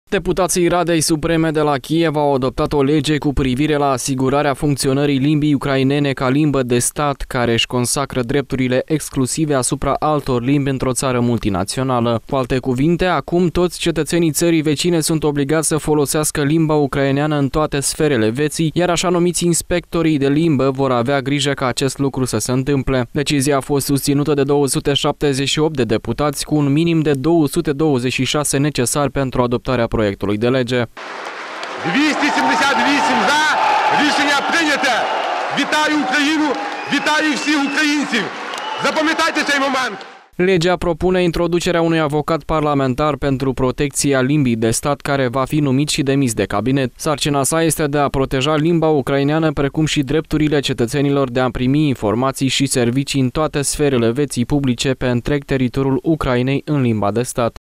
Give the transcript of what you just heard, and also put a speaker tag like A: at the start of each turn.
A: Deputații Radei Supreme de la Kiev au adoptat o lege cu privire la asigurarea funcționării limbii ucrainene ca limbă de stat, care își consacră drepturile exclusive asupra altor limbi într-o țară multinațională. Cu alte cuvinte, acum toți cetățenii țării vecine sunt obligați să folosească limba ucraineană în toate sferele vieții, iar așa numiți inspectorii de limbă vor avea grijă ca acest lucru să se întâmple. Decizia a fost susținută de 278 de deputați, cu un minim de 226 necesar pentru adoptarea proiectului de lege.
B: 278 за, рішення прийнято. Вітаю Україну, вітаю всіх українців. Запам'ятайте цей момент.
A: Legea propune introducerea unui avocat parlamentar pentru protecția limbii de stat, care va fi numit și demis de cabinet. Sarcina sa este de a proteja limba ucraineană, precum și drepturile cetățenilor de a primi informații și servicii în toate sferele vieții publice pe întreg teritoriul Ucrainei în limba de stat.